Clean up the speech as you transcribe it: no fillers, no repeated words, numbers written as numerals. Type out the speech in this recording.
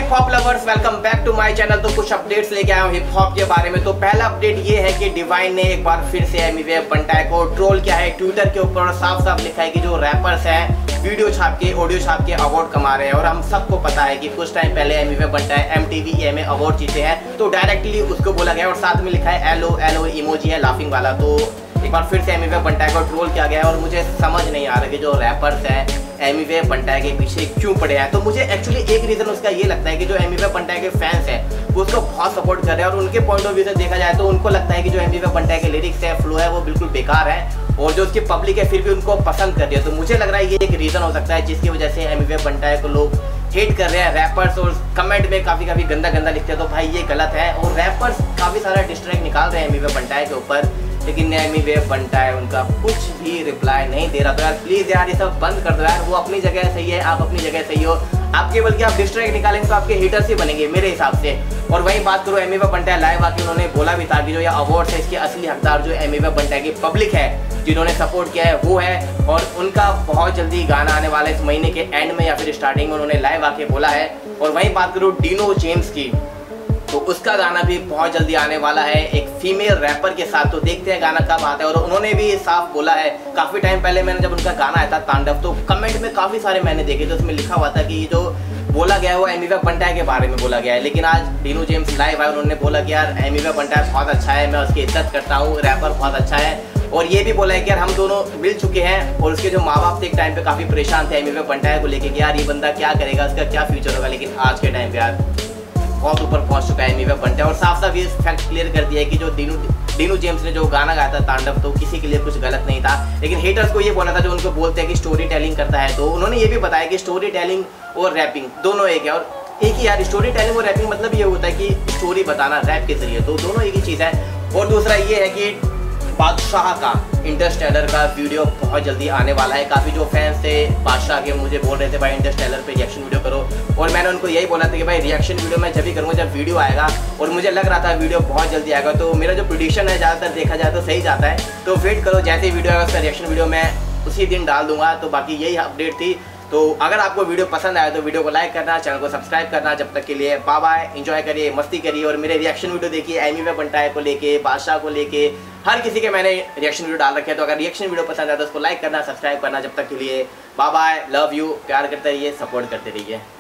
Hip hop lovers, welcome back to my channel. तो कुछ updates लेके आया हूँ हिप हॉप के बारे में। तो पहला अपडेट ये है कि डिवाइन ने एक बार फिर से एमीवे बंटाई को ट्रोल किया है ट्विटर के ऊपर और साफ साफ लिखा है कि जो रैपर्स हैं वीडियो छाप के ऑडियो छाप के अवार्ड कमा रहे हैं। और हम सबको पता है कि कुछ टाइम पहले Emiway Bantai MTV EMA award जीते हैं, तो डायरेक्टली उसको बोला गया और साथ में लिखा है LOL इमोजी है लाफिंग वाला। तो एक बार फिर से एमीवे बंटाई को ट्रोल किया गया है और मुझे समझ नहीं आ रहा कि जो रैपर्स हैं एमीवे बंटाई के पीछे क्यों पड़े हैं। तो मुझे एक्चुअली एक रीज़न उसका ये लगता है कि जो एमीवे बंटाई के फैंस हैं वो उसको बहुत सपोर्ट कर रहे हैं और उनके पॉइंट ऑफ व्यू से देखा जाए तो उनको लगता है कि जो एमीवे बंटाई के लिरिक्स है, फ्लो है, वो बिल्कुल बेकार है और जो उसकी पब्लिक है फिर भी उनको पसंद कर रही है। तो मुझे लग रहा है ये एक रीज़न हो सकता है जिसकी वजह से एमीवे बंटाई को लोग हेट कर रहे हैं रैपर्स और कमेंट में काफ़ी गंदा लिखते हैं। तो भाई ये गलत है और रैपर्स काफ़ी सारा डिस्ट्रैक्ट निकाल रहे हैं एमीवे बंटाई के ऊपर, लेकिन एमीवे बंटाई उनका कुछ भी रिप्लाई नहीं दे रहा। तो यार प्लीज़ यार ये सब बंद कर दो यार। वो अपनी जगह सही है, आप अपनी जगह सही हो, आपके बल्कि आप डिस्ट्रैक्ट निकालेंगे तो आपके हेटर्स ही बनेंगे मेरे हिसाब से। और वहीं बात करो एमीवे बंटाई लाइव आके उन्होंने बोला भी था कि जो ये अवार्ड्स है इसके असली हकदार जो एमीवे बंटाई की पब्लिक है जिन्होंने सपोर्ट किया है वो है, और उनका बहुत जल्दी गाना आने वाला है इस महीने के एंड में या फिर स्टार्टिंग में, उन्होंने लाइव आके बोला है। और वहीं बात करूँ डिनो जेम्स की, तो उसका गाना भी बहुत जल्दी आने वाला है एक फीमेल रैपर के साथ। तो देखते हैं गाना कब आता है। और उन्होंने भी साफ बोला है, काफ़ी टाइम पहले मैंने जब उनका गाना आया था तांडव, तो कमेंट में काफ़ी सारे मैंने देखे तो उसमें लिखा हुआ था कि जो बोला गया है वो एमीवे बंटाई के बारे में बोला गया है। लेकिन आज डिनो जेम्स लाइव आए, उन्होंने बोला कि यार एमीवे बंटाई बहुत अच्छा है, मैं उसकी इज्जत करता हूँ, रैपर बहुत अच्छा है। और ये भी बोला है कि यार हम दोनों मिल चुके हैं और उसके जो माँ बाप थे एक टाइम पे काफ़ी परेशान थे एमीवे बंटाई को लेके कि यार ये बंदा क्या करेगा, उसका क्या फ्यूचर होगा। लेकिन आज के टाइम पे यार बहुत ऊपर पहुंच चुका है एमीवे बंटाई और साफ साफ ये फैक्ट क्लियर कर दिया है कि जो डिनो जेम्स ने जो गाना गाया था तांडव, तो किसी के लिए कुछ गलत नहीं था। लेकिन हेटर्स को ये बोला था जो उनको बोलते हैं कि स्टोरी टेलिंग करता है, तो उन्होंने ये भी बताया कि स्टोरी टेलिंग और रैपिंग दोनों एक है। और एक ही यार स्टोरी टेलिंग और रैपिंग मतलब ये होता है कि स्टोरी बताना रैप के जरिए, तो दोनों एक ही चीज़ है। और दूसरा ये है कि बादशाह का इंटरस्टेलर का वीडियो बहुत जल्दी आने वाला है। काफ़ी जो फैंस थे बादशाह के मुझे बोल रहे थे भाई इंटरस्टेलर पे रिएक्शन वीडियो करो, और मैंने उनको यही बोला था कि भाई रिएक्शन वीडियो मैं जब भी करूँगा जब वीडियो आएगा, और मुझे लग रहा था वीडियो बहुत जल्दी आएगा। तो मेरा जो प्रेडिक्शन है ज़्यादातर देखा जाए तो सही जाता है। तो वेट करो, जैसे ही वीडियो आएगा उसका रिएक्शन वीडियो मैं उसी दिन डाल दूंगा। तो बाकी यही अपडेट थी। तो अगर आपको वीडियो पसंद आया तो वीडियो को लाइक करना, चैनल को सब्सक्राइब करना। जब तक के लिए बाय बाय, एंजॉय करिए, मस्ती करिए और मेरे रिएक्शन वीडियो देखिए एमीवे बंटाई को लेके, बादशाह को लेके, हर किसी के मैंने रिएक्शन वीडियो डाल रखे हैं। तो अगर रिएक्शन वीडियो पसंद आया तो उसको लाइक करना, सब्सक्राइब करना। जब तक के लिए बाय बाय, लव यू, प्यार करते रहिए, सपोर्ट करते रहिए।